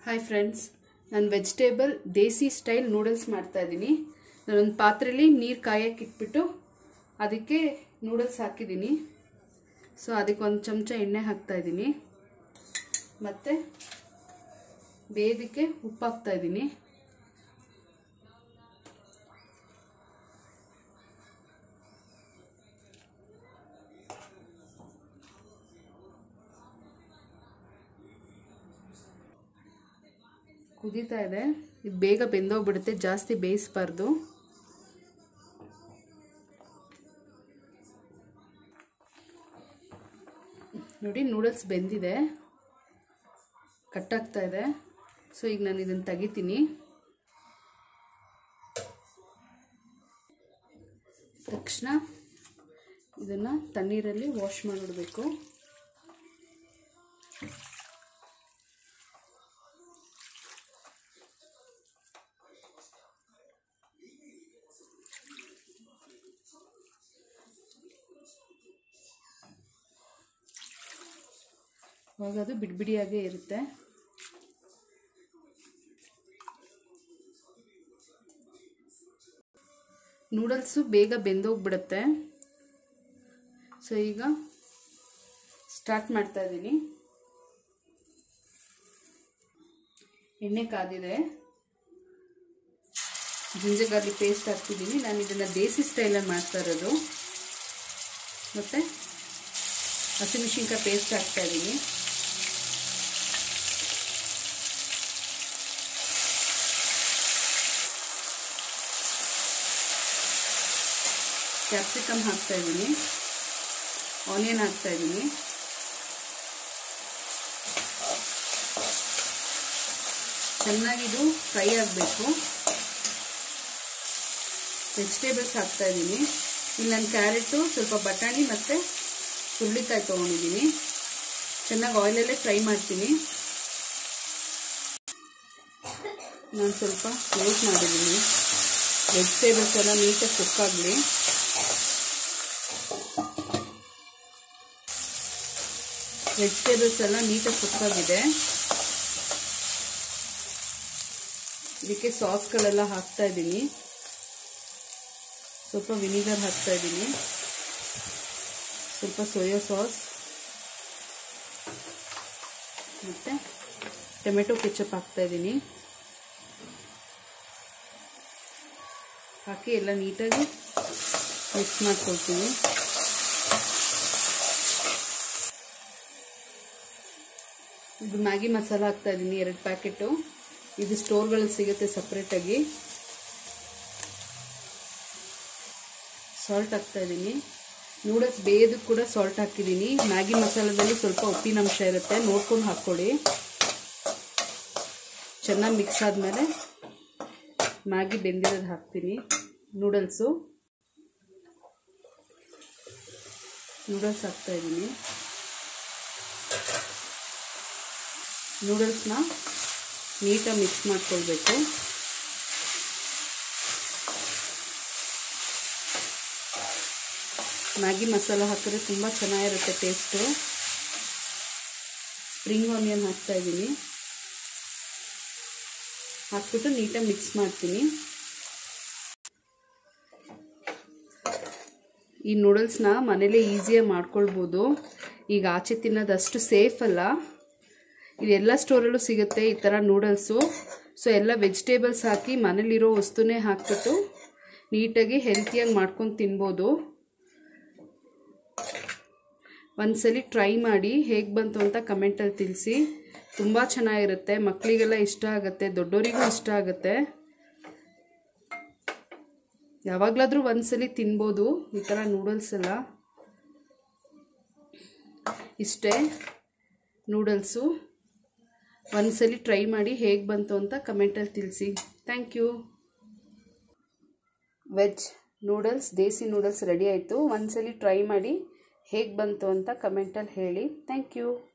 Hi friends, ನಾನು vegetable desi style noodles ಮಾಡ್ತಾ ಇದ್ದೀನಿ. ನಾನೊಂದು ಪಾತ್ರೆಯಲ್ಲಿ ನೀರು ಕಾಯಕ್ಕೆ ಇಟ್ಬಿಟ್ಟು ಅದಕ್ಕೆ ನೂಡಲ್ಸ್ ಹಾಕಿದ್ದೀನಿ. ಸೊ ಅದಕ್ಕೆ ಒಂದು ಚಮಚ ಎಣ್ಣೆ ಹಾಕ್ತಾ ಇದ್ದೀನಿ, ಮತ್ತು ಬೇಯೋದಕ್ಕೆ ಉಪ್ಪು ಹಾಕ್ತಾ ಇದ್ದೀನಿ. ಕುದೀತಾ ಇದೆ. ಇದು ಬೇಗ ಬೆಂದೋಗ್ಬಿಡುತ್ತೆ, ಜಾಸ್ತಿ ಬೇಯಿಸಬಾರ್ದು. ನೋಡಿ, ನೂಡಲ್ಸ್ ಬೆಂದಿದೆ, ಕಟ್ಟಾಗ್ತಾ ಇದೆ. ಸೊ ಈಗ ನಾನು ಇದನ್ನು ತೆಗಿತೀನಿ. ತಕ್ಷಣ ಇದನ್ನು ತಣ್ಣೀರಲ್ಲಿ ವಾಶ್ ಮಾಡಿಬಿಡಬೇಕು. ಆವಾಗ ಅದು ಬಿಡಿಬಿಡಿಯಾಗೇ ಇರುತ್ತೆ. ನೂಡಲ್ಸು ಬೇಗ ಬೆಂದೋಗ್ಬಿಡುತ್ತೆ. ಸೊ ಈಗ ಸ್ಟಾರ್ಟ್ ಮಾಡ್ತಾ ಇದ್ದೀನಿ. ಎಣ್ಣೆ ಕಾದಿದೆ, ಜಿಂಜರ್ ಗಾರ್ಲಿಕ್ ಪೇಸ್ಟ್ ಹಾಕ್ತಿದ್ದೀನಿ. ನಾನು ಇದನ್ನು ದೇಸಿ ಸ್ಟೈಲಲ್ಲಿ ಮಾಡ್ತಾ ಇರೋದು. ಮತ್ತು ಹಸಿಮೆಣಸಿನ್ಕಾಯಿ ಪೇಸ್ಟ್ ಹಾಕ್ತಾ ಇದ್ದೀನಿ. ಕ್ಯಾಪ್ಸಿಕಮ್ ಹಾಕ್ತಾ ಇದ್ದೀನಿ, ಆನಿಯನ್ ಹಾಕ್ತಾ ಇದ್ದೀನಿ. ಚೆನ್ನಾಗಿದು ಫ್ರೈ ಆಗಬೇಕು. ವೆಜಿಟೇಬಲ್ಸ್ ಹಾಕ್ತಾ ಇದ್ದೀನಿ. ಇಲ್ಲಿ ನಾನು ಕ್ಯಾರೆಟು, ಸ್ವಲ್ಪ ಬಟಾಣಿ ಮತ್ತು ಹುರುಳಿಕಾಯಿ ತೊಗೊಂಡಿದ್ದೀನಿ. ಚೆನ್ನಾಗಿ ಆಯಿಲಲ್ಲೇ ಫ್ರೈ ಮಾಡ್ತೀನಿ. ನಾನು ಸ್ವಲ್ಪ ಕ್ಲೋಸ್ ಮಾಡಿದ್ದೀನಿ. ವೆಜಿಟೇಬಲ್ಸ್ ಎಲ್ಲ ನೀಟಾಗಿ ಕುಕ್ ಆಗಲಿ. ವೆಜಿಟೇಬಲ್ಸ್ ಎಲ್ಲ ನೀಟಾಗಿ ಕುಕ್ ಆಗಿದೆ. ಇದಕ್ಕೆ ಸಾಸ್ಗಳೆಲ್ಲ ಹಾಕ್ತಾ ಇದ್ದೀನಿ. ಸ್ವಲ್ಪ ವಿನಿಗರ್ ಹಾಕ್ತಾ ಇದ್ದೀನಿ, ಸ್ವಲ್ಪ ಸೋಯಾ ಸಾಸ್ ಮತ್ತು ಟೊಮೆಟೊ ಕೆಚಪ್ ಹಾಕ್ತಾ ಇದ್ದೀನಿ. ಹಾಕಿ ಎಲ್ಲ ನೀಟಾಗಿ ಮಿಕ್ಸ್ ಮಾಡ್ಕೊಳ್ತೀನಿ. ಇದು ಮ್ಯಾಗಿ ಮಸಾಲ ಹಾಕ್ತಾ ಇದ್ದೀನಿ, 2 ಪ್ಯಾಕೆಟು. ಇದು ಸ್ಟೋರ್ಗಳಲ್ಲಿ ಸಿಗುತ್ತೆ ಸಪ್ರೇಟಾಗಿ. ಸಾಲ್ಟ್ ಹಾಕ್ತಾ ಇದ್ದೀನಿ. ನೂಡಲ್ಸ್ ಬೇಯೋದಕ್ಕೆ ಕೂಡ ಸಾಲ್ಟ್ ಹಾಕಿದ್ದೀನಿ. ಮ್ಯಾಗಿ ಮಸಾಲದಲ್ಲಿ ಸ್ವಲ್ಪ ಉಪ್ಪಿನಂಶ ಇರುತ್ತೆ, ನೋಡ್ಕೊಂಡು ಹಾಕ್ಕೊಳ್ಳಿ. ಚೆನ್ನಾಗಿ ಮಿಕ್ಸ್ ಆದಮೇಲೆ ಮ್ಯಾಗಿ ಬೆಂದಿರೋದು ಹಾಕ್ತೀನಿ. ನೂಡಲ್ಸ್ ಹಾಕ್ತಾ ಇದ್ದೀನಿ. ನೂಡಲ್ಸ್ನ ನೀಟಾಗಿ ಮಿಕ್ಸ್ ಮಾಡ್ಕೊಳ್ಬೇಕು. ಮ್ಯಾಗಿ ಮಸಾಲ ಹಾಕಿದ್ರೆ ತುಂಬ ಚೆನ್ನಾಗಿರುತ್ತೆ ಟೇಸ್ಟು. ಸ್ಪ್ರಿಂಗ್ ಆನಿಯನ್ ಹಾಕ್ತಾ ಇದ್ದೀನಿ. ಹಾಕ್ಬಿಟ್ಟು ನೀಟಾಗಿ ಮಿಕ್ಸ್ ಮಾಡ್ತೀನಿ. ಈ ನೂಡಲ್ಸ್ನ ಮನೇಲೇ ಈಸಿಯಾಗಿ ಮಾಡ್ಕೊಳ್ಬೋದು. ಈಗ ಆಚೆ ತಿನ್ನೋದು ಅಷ್ಟು ಸೇಫ್ ಅಲ್ಲ. ಇದೆಲ್ಲ ಸ್ಟೋರಲ್ಲೂ ಸಿಗುತ್ತೆ ಈ ಥರ ನೂಡಲ್ಸು. ಸೊ ಎಲ್ಲ ವೆಜಿಟೇಬಲ್ಸ್ ಹಾಕಿ ಮನೇಲಿರೋ ವಸ್ತುನೇ ಹಾಕ್ಬಿಟ್ಟು ನೀಟಾಗಿ ಹೆಲ್ತಿಯಾಗಿ ಮಾಡ್ಕೊಂಡು ತಿನ್ಬೋದು. ಒಂದ್ಸಲಿ ಟ್ರೈ ಮಾಡಿ, ಹೇಗೆ ಬಂತು ಅಂತ ಕಮೆಂಟಲ್ಲಿ ತಿಳಿಸಿ. ತುಂಬ ಚೆನ್ನಾಗಿರುತ್ತೆ, ಮಕ್ಕಳಿಗೆಲ್ಲ ಇಷ್ಟ ಆಗುತ್ತೆ, ದೊಡ್ಡವರಿಗೂ ಇಷ್ಟ ಆಗುತ್ತೆ. ಯಾವಾಗಲಾದರೂ ಒಂದ್ಸಲಿ ತಿನ್ಬೋದು ಈ ಥರ ನೂಡಲ್ಸ್ ಎಲ್ಲ. ಇಷ್ಟೇ ನೂಡಲ್ಸು. ಒಂದ್ಸಲಿ ಟ್ರೈ ಮಾಡಿ, ಹೇಗೆ ಬಂತು ಅಂತ ಕಮೆಂಟಲ್ಲಿ ತಿಳಿಸಿ. Thank you. Veg noodles, desi noodles ready ಆಯಿತು. ಒಂದ್ಸಲಿ ಟ್ರೈ ಮಾಡಿ, ಹೇಗೆ ಬಂತು ಅಂತ ಕಮೆಂಟಲ್ಲಿ ಹೇಳಿ. Thank you.